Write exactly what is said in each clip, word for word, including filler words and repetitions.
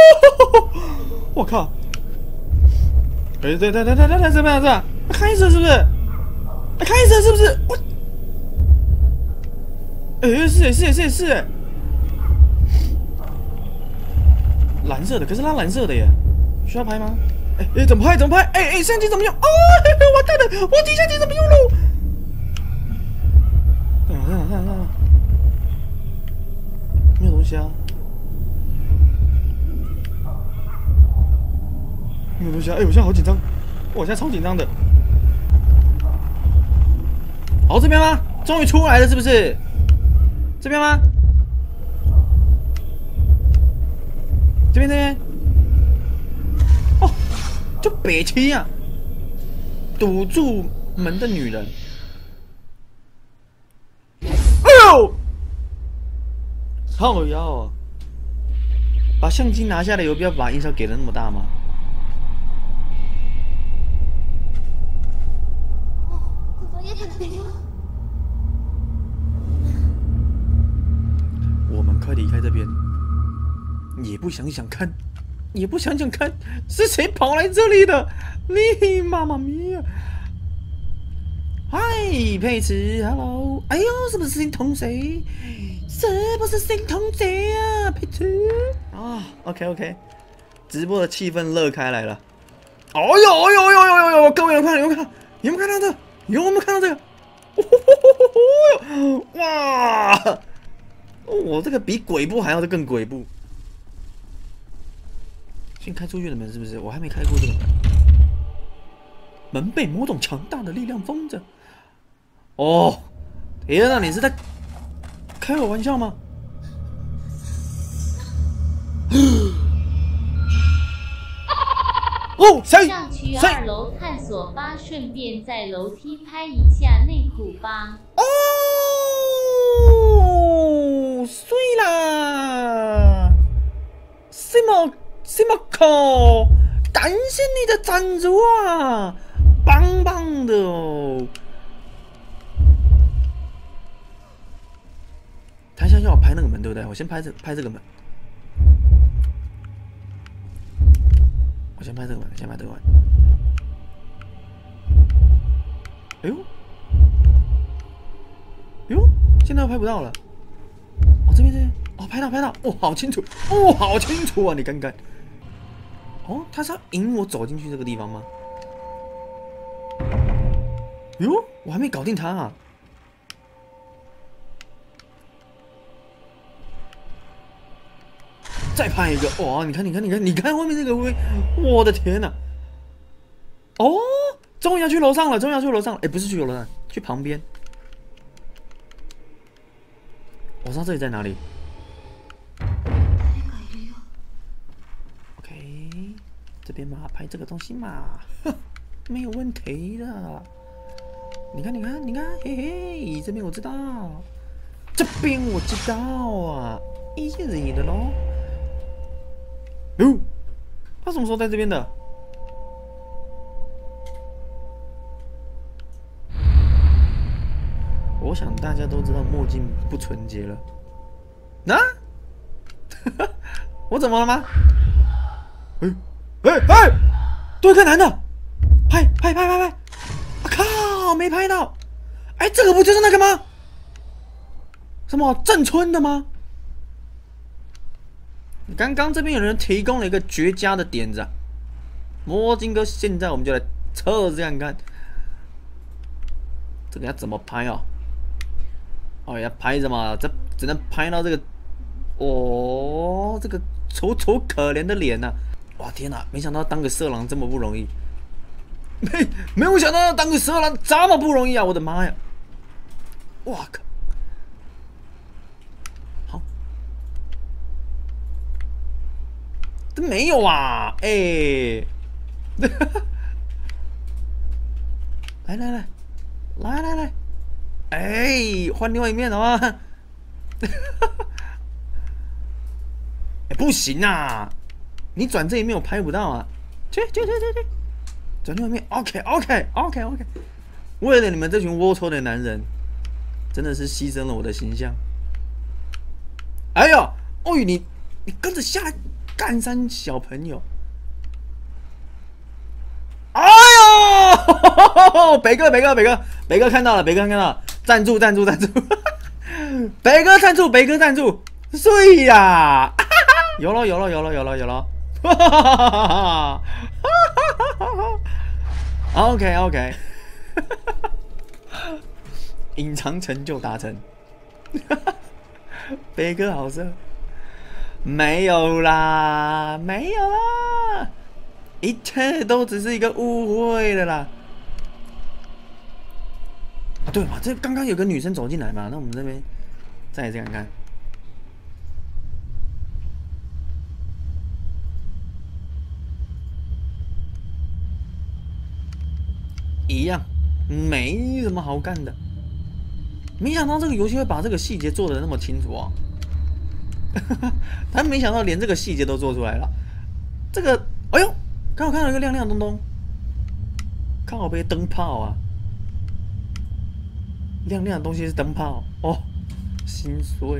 我靠！哎，对对对对对对，怎么样？这样开车是不是？开车是不是？我，哎，是是是是，蓝色的，可是它蓝色的耶，需要拍吗？哎哎，怎么拍？怎么拍？哎哎，相机怎么用？哦，完蛋了，我底相机怎么用喽？看看看看，没有东西啊，没有东西啊！哎，我现在好紧张，我现在超紧张的。哦，这边吗？终于出来了，是不是？这边吗？这边这边。哦，就北七啊，堵住门的女人。哎呦！靠腰啊！把相机拿下来，有必要把音效给的那么大吗？我们快离开这边，也不想想看，也不想想看是谁跑来这里的。你妈妈咪呀！嗨，佩慈 ，Hello！ 哎呦，是不是心疼谁？是不是心疼谁啊，佩慈？啊 ，OK OK， 直播的气氛乐开来了。哦呦哦呦哦呦哦呦！各位有看有没有看？有没有看到这个？有没有看到这个？哦哇！我这个比鬼步还要更鬼步。先开出去的门是不是？我还没开过这个门。门被某种强大的力量封着。哦，天哪！你是在开我玩笑吗？哦，谁？ 上去二楼探索吧，顺便在楼梯拍一下内裤吧。 哦，碎啦！什么什么口？感谢你的赞助啊，棒棒的哦！他现在要我拍那个门，对不对？我先拍这拍这个门。我先拍这个门，先拍这个门。哎呦，哎呦，现在拍不到了。哦，这边这边，哦，拍到拍到，哦，好清楚，哦，好清楚啊！你看看，哦，他是要引我走进去这个地方吗？哟，我还没搞定他啊！再拍一个，哇！你看，你看，你看，你看后面这个会，我的天哪！哦，终于要去楼上了，终于要去楼上了。哎，不是去楼上，去旁边。我知道这里在哪里。OK， 这边嘛，拍这个东西嘛，没有问题的。你看，你看，你看，嘿嘿，这边我知道，这边我知道啊，easy 的咯。哟，他什么时候在这边的？我想大家都知道墨镜不纯洁了。啊？我怎么了吗？哎哎哎！多一个男的，拍拍拍拍拍！啊靠，没拍到！哎，这个不就是那个吗？什么郑春的吗？刚刚这边有人提供了一个绝佳的点子、啊，魔镜哥，现在我们就来测试看看，这个要怎么拍哦？哦，要拍什么？这只能拍到这个，哦，这个楚楚可怜的脸呐、啊！哇，天哪！没想到当个色狼这么不容易，没没有想到当个色狼这么不容易啊！我的妈呀！哇靠！这没有啊！哎、欸，来来来，来来来，哎、欸，换另外一面好吗？哎、欸，不行啊！你转这一面我拍不到啊！去去去去去，转另外一面 ，OK OK OK OK。为了你们这群龌龊的男人，真的是牺牲了我的形象。哎呦，哦，你你跟着下来。 干山小朋友。哎呦，北哥，北哥，北哥，北哥看到了，北哥看到了，站住，站住，站住！北哥站住，北哥站住，睡呀！有了，有了，有了，有了，有了！哈哈哈哈哈哈 ！OK OK， 隐藏成就达成。北哥好色，没有啦，没有啦，一切都只是一个误会的啦。啊，对嘛，这刚刚有个女生走进来嘛，那我们这边再来这样看。一样，没什么好干的。没想到这个游戏会把这个细节做得那么清楚啊！他没想到连这个细节都做出来了。这个，哎呦，刚好看到一个亮亮的东东，看好被灯泡啊！亮亮的东西是灯泡哦，心碎。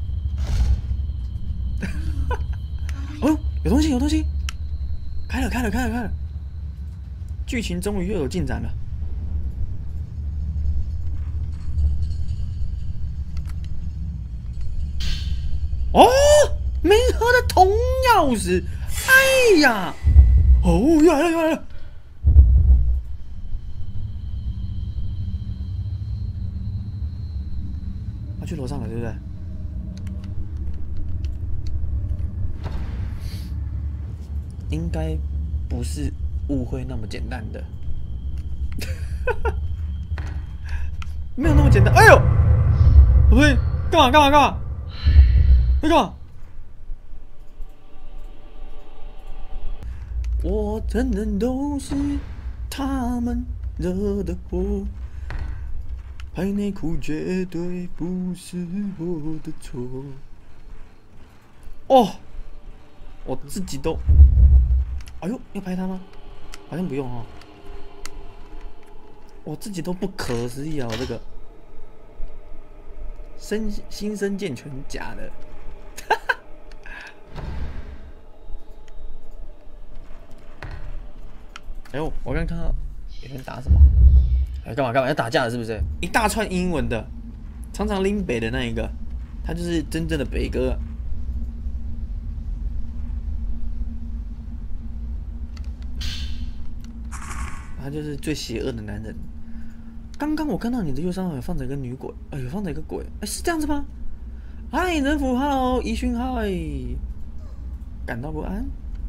哦，有东西，有东西，开了，开了，开了，开了！剧情终于又有进展了。哦，没盒的铜钥匙，哎呀，哦，又来了，又来了。他去楼上了，对不对？应该不是误会那么简单的，没有那么简单。哎呦，喂，干嘛干嘛干嘛？那个，我承认都是他们惹的祸，拍内裤绝对不是我的错。哦，我自己都，哎呦，要拍他吗？好像不用哦。我自己都不可思议啊！我这个身心身健全假的。哎呦，我刚看到有人打什么？哎，干嘛干嘛？要打架了是不是？一大串英文的，常常拎北的那一个，他就是真正的北哥。他就是最邪恶的男人。刚刚我看到你的右上角有放着一个女鬼，哎，有放着一个鬼，哎，是这样子吗？嗨，人府 ，Hello， 怡勋，嗨，感到不安。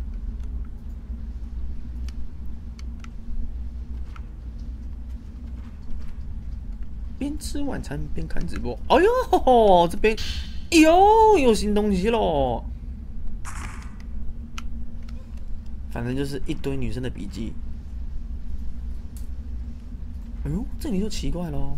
边吃晚餐边看直播，哎呦，这边，哎呦，有新东西咯！反正就是一堆女生的笔记。哎呦，这里就奇怪咯，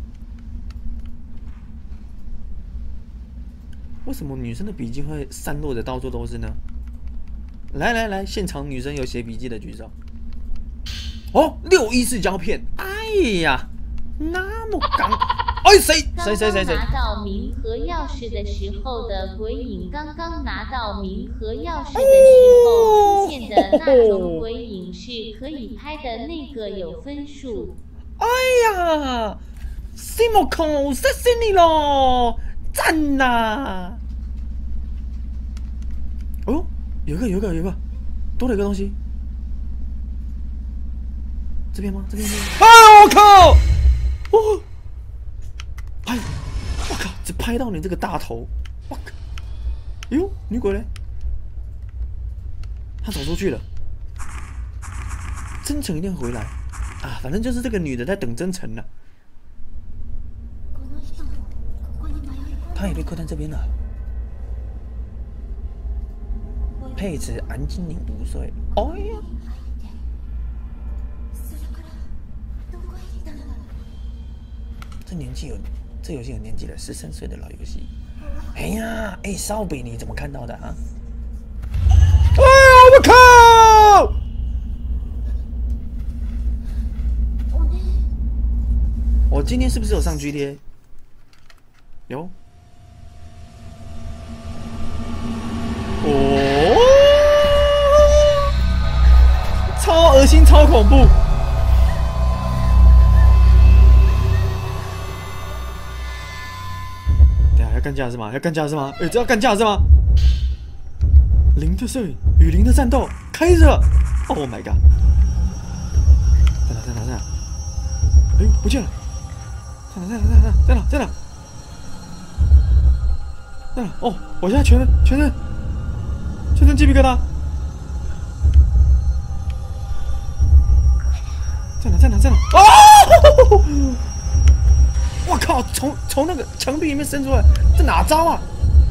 为什么女生的笔记会散落的到处都是呢？来来来，现场女生有写笔记的举手。哦，六一四胶片，哎呀！那么刚，哎，谁谁谁谁谁拿到冥盒钥匙的时候的鬼影，刚刚拿到冥盒钥匙的时候出现的那种鬼影是可以拍的，那个有分数。 哎呀 ，Simoko， 谢谢你咯，赞呐！哦，有一个有一个有一个，多了一个东西，这边吗？这边吗？哎，我靠！哦，拍！我靠，只拍到你这个大头！我靠！哟，女鬼嘞？她走出去了。真诚一定回来啊！反正就是这个女的在等真诚了。她也被扣在这边了。佩子安今年五岁。哎呀！这年纪有，这游戏有年纪了，十三岁的老游戏。哎呀，哎，烧饼你怎么看到的啊？哎呀，我靠！我今天是不是有上 G T A？ 有。哦。 超恐怖。等下要干架是吗？要干架是吗？哎，这要干架是吗？零的摄影与零的战斗开着 ！Oh my god！ 在哪？在哪？在哪？哎呦，不见了！在哪？在哪？在哪？在哪？在哪？在哪？哦，我现在全身全身全身鸡皮疙瘩！在哪？在哪？在哪？哦！我靠！从从那个墙壁里面伸出来，这哪招啊？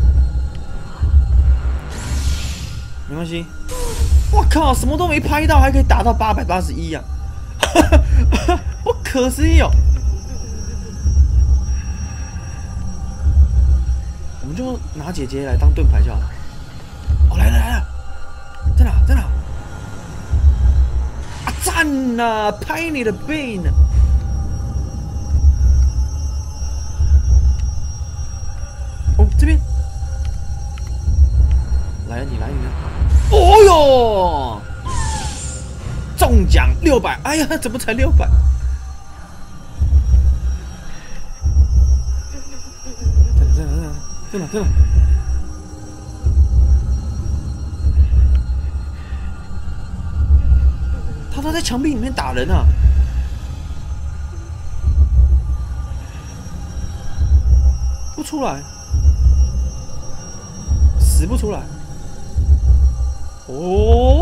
没关系。我靠！什么都没拍到，还可以打到八百八十一呀！不可思议哦！我们就拿姐姐来当盾牌就好了。哦，来了来了，在哪？在哪？啊，赞呐！拍你的背呢！哦，这边。来啊，你来你来！哦哟！中奖六百！哎呀，怎么才六百？在哪？在哪？在哪？在哪？他都在墙壁里面打人啊！不出来，死不出来。哦！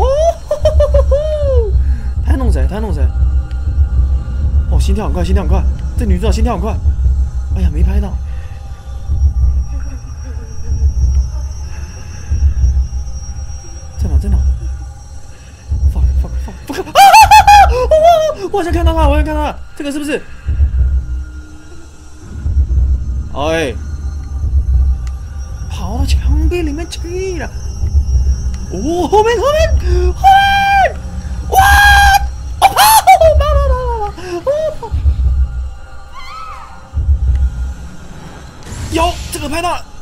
他在弄谁？他在弄谁？哦，心跳很快，心跳很快。这女主角心跳很快。哎呀，没拍到。在哪？在哪 ？fuck fuck fuck fuck！ 啊！我好像看到他，我好像看到他。这个是不是？哎，跑到墙壁里面去了。哦，后面后面后面！哇！我跑！跑跑跑跑跑！我跑！有这个拍到了！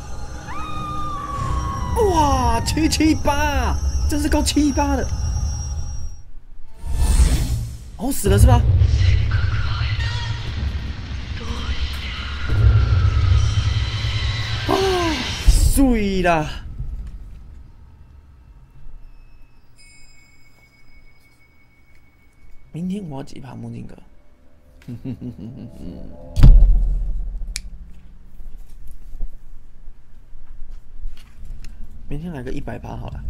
哇，七七八，真是够七八的！哦，死了是吧？啊，碎啦！明天我要几趴梦境哥？明天来个一百趴好了。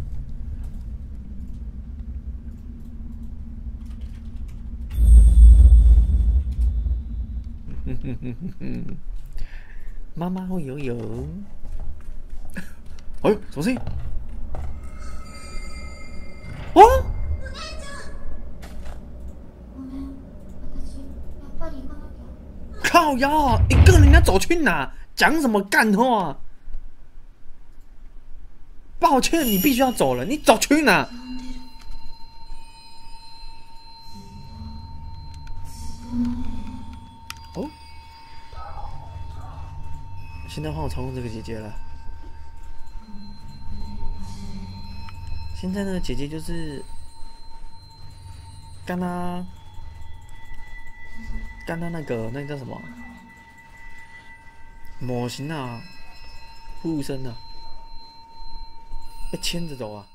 妈妈会游泳。哎呦，什么声音？哦！靠腰，一个人要走去哪？讲什么干话？抱歉，你必须要走了。你走去哪？哦，现在换我操控这个姐姐了。现在呢，姐姐就是干她。刚刚那个那个叫什么？模型啊，护身啊，被牵着走啊。